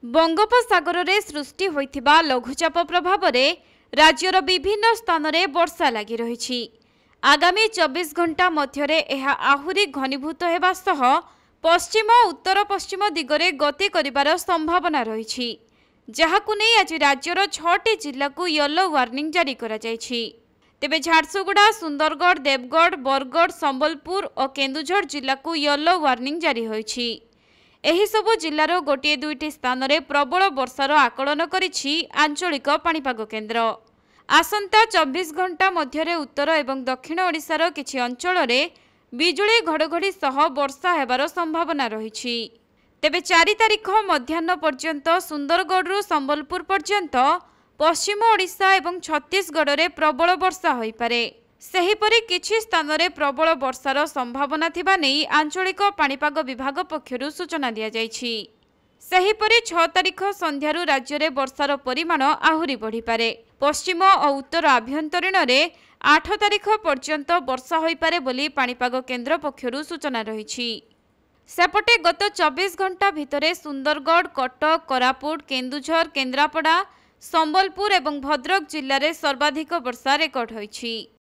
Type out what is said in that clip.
बंगोपसागर में सृष्टि होइथिबा लघुचाप प्रभाव में राज्यर विभिन्न स्थान में वर्षा लगी रही। आगामी 24 घंटा मध्य आहुरी घनीभूत होगा सह पश्चिम और उत्तर पश्चिम दिगरे गति करिबार संभावना रही, जहाकु नै आज राज्यर 6टी जिला को येलो वार्निंग जारी करा जायछि। तेबे झारसुगुड़ा, सुंदरगढ़, देवगढ़, बरगढ़, संबलपुर और केन्दुझर जिला को येलो वार्निंग जारी होइछि। एही सबु जिल्लार गोटे दुईटी स्थान में प्रबल वर्षार आकलन करिछि आंचलिक पाणीपाग केन्द्र। आसंता 24 घंटा मध्य उत्तर एवं दक्षिण ओडिशार किछि अंचल में बिजुली घड़घड़ी सह वर्षा हेबार संभावना रही। तेबे 4 तारिख मध्याह्न पर्यंत सुंदरगढ़ संबलपुर पर्यंत पश्चिम ओडिशा एवं छत्तीसगढ़ में प्रबल वर्षा होइपारे। सेहीपरि किछि स्थान में प्रबल वर्षार संभावना थिबा नेई आंचलिक पाणीपाग विभाग पक्षरु सूचना दिया जायछि। सेहीपरि 6 तारिख संध्यारु राज्य में वर्षार परिमाण आहुरी बढ़िपारे। पश्चिम और उत्तर आभ्यंतरीण में 8 तारिख पर्यंत वर्षा होइपारे बोली पाणीपाग केन्द्र पक्षरु सूचना रहिछि। सेपटे गत 24 घंटा भितरे सुंदरगढ़, कटक, कोरापुट, केन्दुझर, केन्द्रापड़ा, संबलपुर एवं भद्रक जिल्ला रे सर्वाधिक वर्षा रेकर्ड होइछि।